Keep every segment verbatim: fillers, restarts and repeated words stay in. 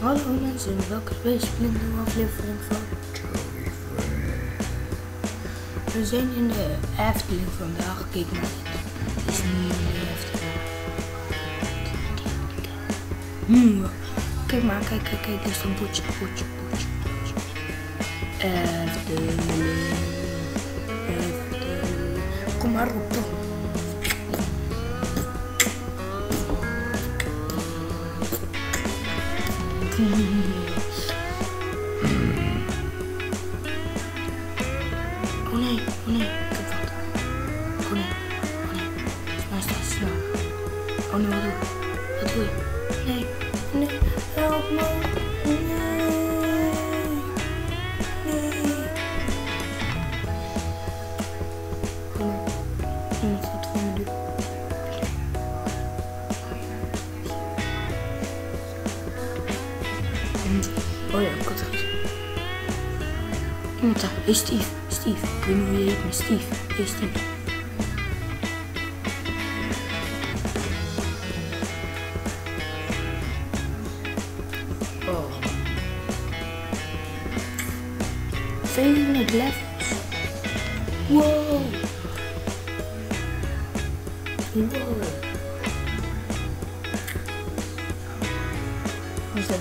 Hallo mensen, welkom bij deze nieuwe aflevering van Joey Friend. We zijn in de Efteling vandaag. Kijk maar, het is nu in de Efteling. Hmm. Kijk maar, kijk, kijk, kijk, er is een bootje, bootje, bootje, bootje. Efteling, Efteling. Kom maar op. Oh nee, oh nee, ik heb wat. Oh nee, oh nee. Snel, snel, snel. Oh nee, wat doe je? Wat doe je? Nee, nee, help me. Nee, nee. Oh nee, iemand gaat voor me doen. Oh ja, ik had het gezien. Iemand daar. Hey Steve, Steve. Ik weet niet hoe je heet, maar Steve. Hey Steve. Oh. tweehonderd levels. Wow. Wow. Wat is dat?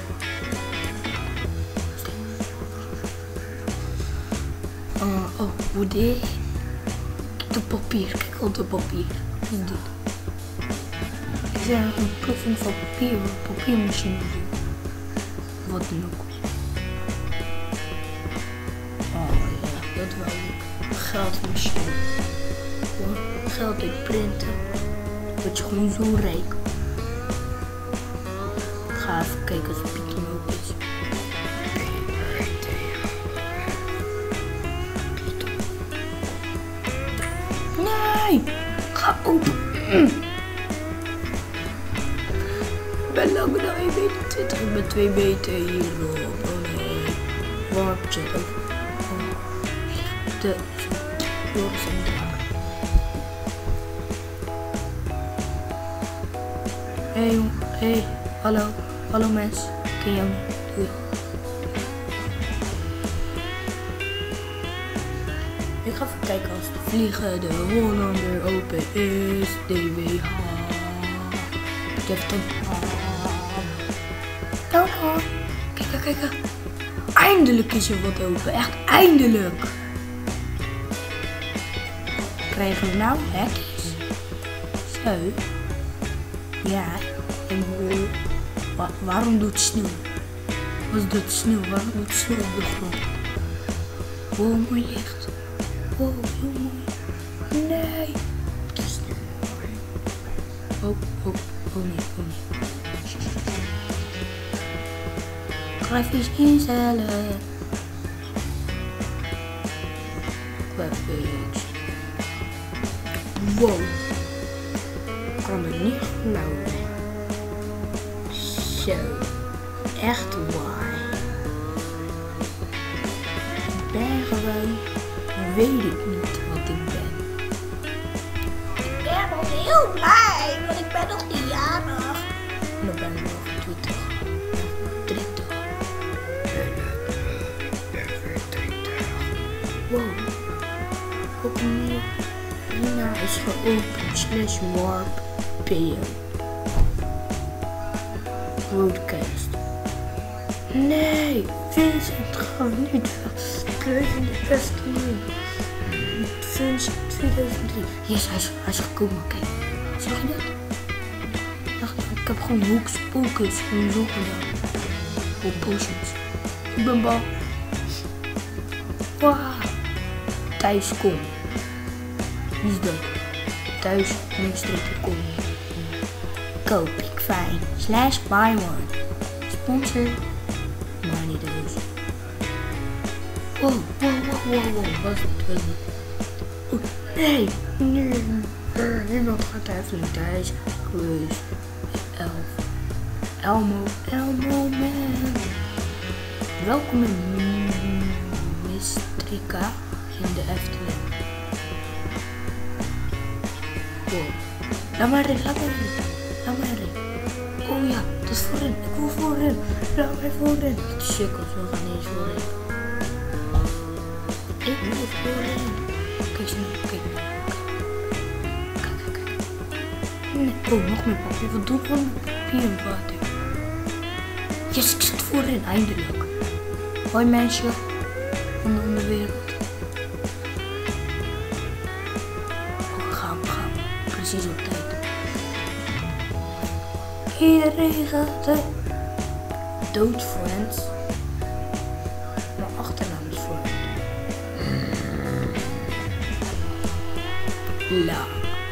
Uh, oh, hoe dit? Kijk op papier, kijk op het papier. Wat is dit? Ik zeg een proefing van papier, een papiermachine doen. Wat dan ook. Oh ja, dat wou ik. Geldmachine. Gewoon geld uit printen. Word je gewoon zo rijk. Ik ga even kijken als Python ook is. Nee, ga open. Ik ben langer dan één meter twintig, ik ben twee meter hierop. Oh nee, warpje. Oh. De Joris en Draak. Hé hey, hey, hallo, hallo mensen, ik ken jou niet, doei. Ik ga even kijken als de vliegen de Hollander open is. D W H. Defton. Tada. Kijk, kijk, kijk. Eindelijk is er wat open. Echt eindelijk. Krijgen we nou hekjes? Zo. Ja. En we, wa waarom doet het sneeuw? Wat doet het sneeuw? Waarom doet het sneeuw op de grond? Wow, mooi licht. Wow, heel mooi. Nee. Het is niet mooi. Oh, oh, oh nee, oh nee. Ik ga even instellen. Graphics. Wow. Ik kan het niet geloven. Zo. Echt waar. Ik ben gewoon... weet ik niet wat ik ben. Ik ben nog heel blij, want ik ben nog niet jarig. En dan ben ik nog twintig. dertig. Wow. Opnieuw. Hierna is geopend. Slash warp P M. Broadcast. Nee, Vincent gaat niet blijven in de beste nieuw. Vincent tweeduizend drie. Yes, hij is, hij is gekomen. Kijk, zag je dat? Dacht, ik heb gewoon hocus pocus gewoon zo gedaan. Oh, potions. Ik ben bang. Wow. Thuis kom. Wie is dat? Thuis streepje kom. Koop ik fijn. Slash buy one. Sponsor. Maar niet dus. Wow, wow, wow, wow, wow. Wat is dit? Wat is dit? Oh, nee, nee. Uh, niemand gaat daar even thuis. Cruise. Elf. Elmo. Elmo man. Welkom in Mistrika in de Efteling. Wow. Laat maar in, laat maar in. Laat maar in. Oh ja, dat is voor hem. Ik wil voor hem. laat mij voorin. De sukkels, we gaan niet eens voorin. Ik moet voorin. Kijk ze nu, kijk. Kijk, kijk, kijk. Nee. Oh, nog meer papier. Wat doe ik van papier en water? Yes, ik zit voorin, eindelijk. Hoi mensen van de onderwereld. Oh, we gaan, we gaan. Precies op tijd. Iedereen gaat de dood Friends. Mijn achternaam is Friend. La.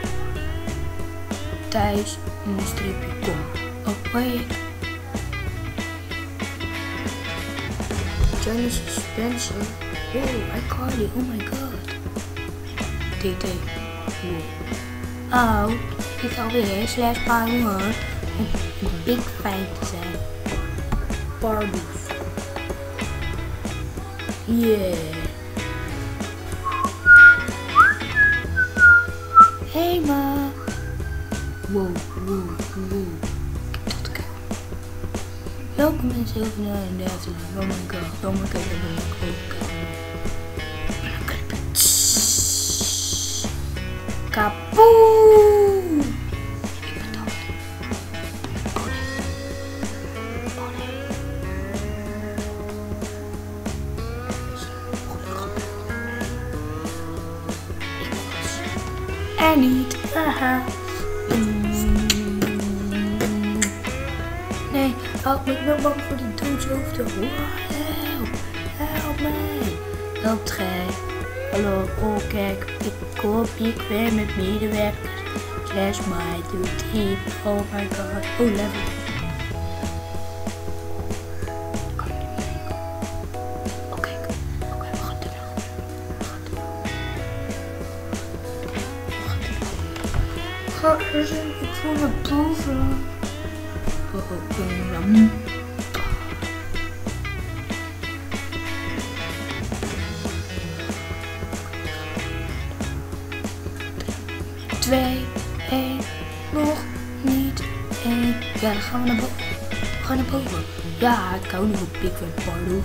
Thijs, een streepje, kom. Oh, wait. Genesis Spencer. Oh, iCarly. Oh my god. T T. Wow. Oh, ik alweer slash Power om een big fan te zijn. Pardoes. Yeah. Hey ma. Wow, wow, wow. Kijk dat, kijk. Welkom mensen heel veel naar de Efteling. Oh my god, oh my god, oh my god, oh my god. Kapoe! Ik ben dood. Oh nee. Oh nee. Ik was. En niet. Haha. Nee, help me, ik ben bang voor die doodshoofden. Help, help mij. Helpt gij. Hallo, oh kijk, ik koop hier kwijt met medewerkers. Slash my duty. Oh my god, oh level. Kan ik niet meer komen. Oh kijk, oké, we gaan terug. We gaan terug. We gaan terug. Ga er zijn, ik voel me boven. Oh, oh, oh, twee, één, nog niet één. Ja, dan gaan we naar boven. We gaan naar boven. Ja, ik hou niet van Pickford Pardoes.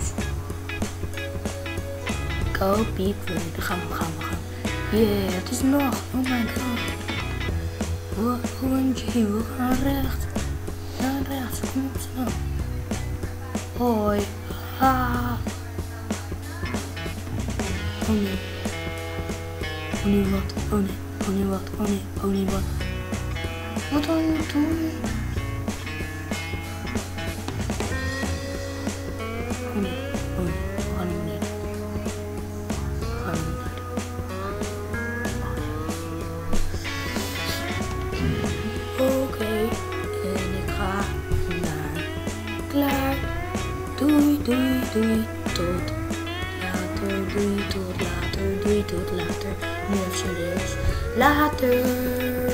Go Pickford. Dan gaan we, gaan we, gaan we. Yeah, het is nog. Oh my god. O M G, we gaan recht. Naar rechts, kom op snel. Hoi. Ah. Oh nee. Oh nee, wat? Oh nee. Oh nee, wat? Oh nee, oh nee, wat? Wat wil je doen? Oh nee, oh nee, we gaan niet meer. We gaan niet meer. Oké, okay. En ik ga naar klaar. Doei, doei, doei, tot later, doei, tot later, doei, tot later. Nu even serieus. Later.